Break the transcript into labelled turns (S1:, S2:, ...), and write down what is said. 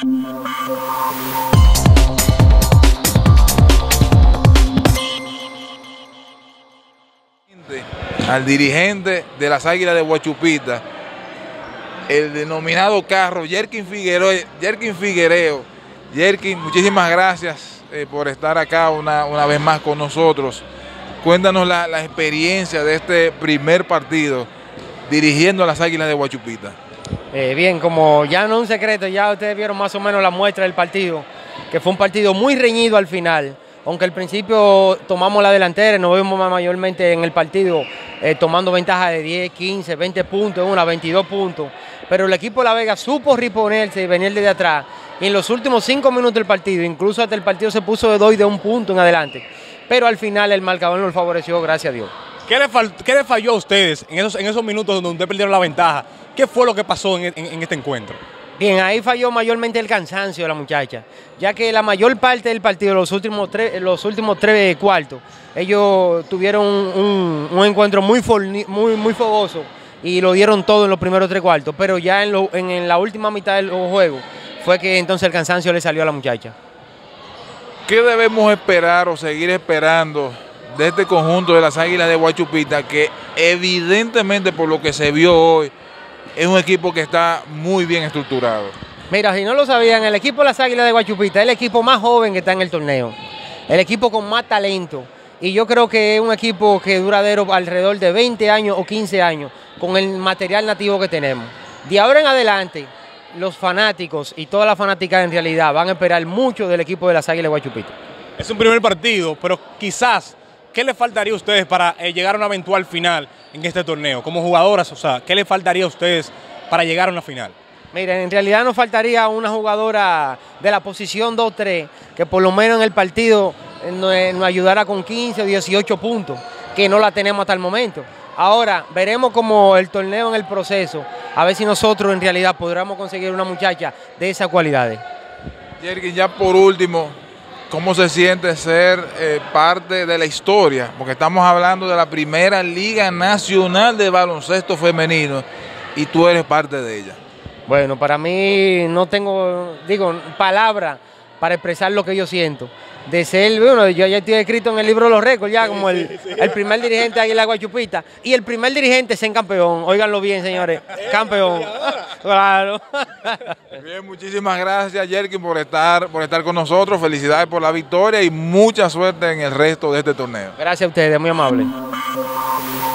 S1: Al dirigente de las Águilas de Guachupita, el denominado carro, Yerkin Figuereo. Yerkin, muchísimas gracias por estar acá una vez más con nosotros. Cuéntanos la experiencia de este primer partido dirigiendo a las Águilas de Guachupita.
S2: Bien, como ya no es un secreto, ya ustedes vieron más o menos la muestra del partido, que fue un partido muy reñido al final. Aunque al principio tomamos la delantera y nos vimos mayormente en el partido tomando ventaja de 10, 15, 20 puntos, 22 puntos. Pero el equipo de La Vega supo reponerse y venir desde atrás. Y en los últimos 5 minutos del partido, incluso hasta el partido se puso de 2 y de 1 punto en adelante. Pero al final el marcador nos favoreció, gracias a Dios.
S3: ¿Qué le falló a ustedes en esos minutos donde ustedes perdieron la ventaja? ¿Qué fue lo que pasó en este encuentro?
S2: Bien, ahí falló mayormente el cansancio de la muchacha, ya que la mayor parte del partido, los últimos tres cuartos, ellos tuvieron un encuentro muy fogoso y lo dieron todo en los primeros 3 cuartos, pero ya en la última mitad del juego fue que entonces el cansancio le salió a la muchacha.
S1: ¿Qué debemos esperar o seguir esperando de este conjunto de las Águilas de Guachupita, que evidentemente por lo que se vio hoy es un equipo que está muy bien estructurado?
S2: Mira, si no lo sabían, el equipo de las Águilas de Guachupita es el equipo más joven que está en el torneo, el equipo con más talento, y yo creo que es un equipo que es duradero alrededor de 20 años o 15 años con el material nativo que tenemos. De ahora en adelante, los fanáticos y toda la fanática en realidad van a esperar mucho del equipo de las Águilas de Guachupita.
S3: Es un primer partido, pero quizás, ¿qué le faltaría a ustedes para llegar a una eventual final en este torneo? Como jugadoras, o sea, ¿qué le faltaría a ustedes para llegar a una final?
S2: Miren, en realidad nos faltaría una jugadora de la posición 2-3, que por lo menos en el partido nos ayudara con 15 o 18 puntos, que no la tenemos hasta el momento. Ahora, veremos como el torneo en el proceso, a ver si nosotros en realidad podremos conseguir una muchacha de esas cualidades.
S1: Yerkin, ya por último, ¿cómo se siente ser parte de la historia? Porque estamos hablando de la primera Liga Nacional de Baloncesto Femenino y tú eres parte de ella.
S2: Bueno, para mí no tengo, palabras para expresar lo que yo siento. De ser, bueno, yo ya estoy escrito en el libro de los récords ya como el primer dirigente de Águila de Guachupita y el primer dirigente en campeón. Óiganlo bien, señores, campeón. Claro.
S1: Bien, muchísimas gracias, Yerkin, por estar con nosotros. Felicidades por la victoria y mucha suerte en el resto de este torneo.
S2: Gracias a ustedes, muy amable.